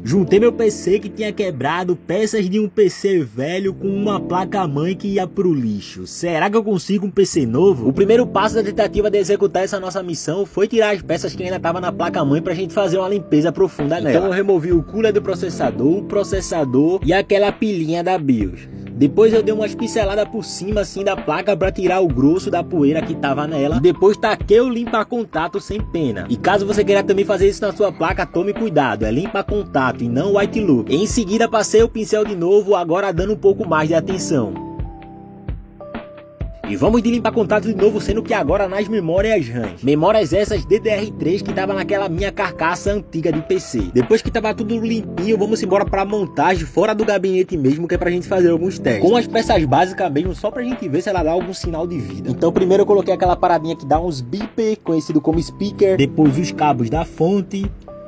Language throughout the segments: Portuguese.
Juntei meu PC que tinha quebrado, peças de um PC velho com uma placa-mãe que ia pro lixo. Será que eu consigo um PC novo? O primeiro passo da tentativa de executar essa nossa missão foi tirar as peças que ainda estavam na placa-mãe pra gente fazer uma limpeza profunda nela. Então eu removi o cooler do processador, o processador e aquela pilhinha da BIOS. Depois eu dei umas pinceladas por cima assim da placa para tirar o grosso da poeira que tava nela. Depois taquei o limpa-contato sem pena. E caso você queira também fazer isso na sua placa, tome cuidado, é limpa-contato e não white look. Em seguida passei o pincel de novo, agora dando um pouco mais de atenção. E vamos de limpar contato de novo, sendo que agora nas memórias RAM. Memórias essas DDR3 que tava naquela minha carcaça antiga de PC. Depois que tava tudo limpinho, vamos embora pra montagem fora do gabinete mesmo, que é pra gente fazer alguns testes. Com as peças básicas mesmo, só pra gente ver se ela dá algum sinal de vida. Então primeiro eu coloquei aquela paradinha que dá uns beeper, conhecido como speaker. Depois os cabos da fonte.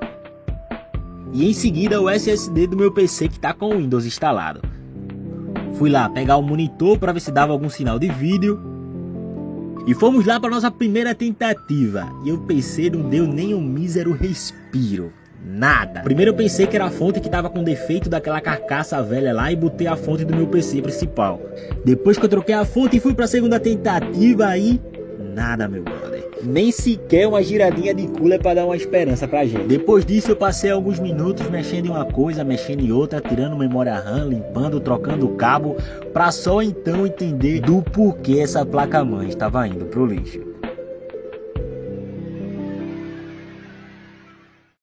E em seguida o SSD do meu PC que tá com o Windows instalado. Fui lá pegar o monitor para ver se dava algum sinal de vídeo. E fomos lá para nossa primeira tentativa. E o PC não deu nem um mísero respiro. Nada. Primeiro eu pensei que era a fonte que tava com defeito daquela carcaça velha lá e botei a fonte do meu PC principal. Depois que eu troquei a fonte e fui para a segunda tentativa aí, nada, meu brother. Nem sequer uma giradinha de cooler para dar uma esperança pra gente. Depois disso eu passei alguns minutos mexendo em uma coisa, mexendo em outra, tirando memória RAM, limpando, trocando o cabo, pra só então entender do porquê essa placa-mãe estava indo pro lixo.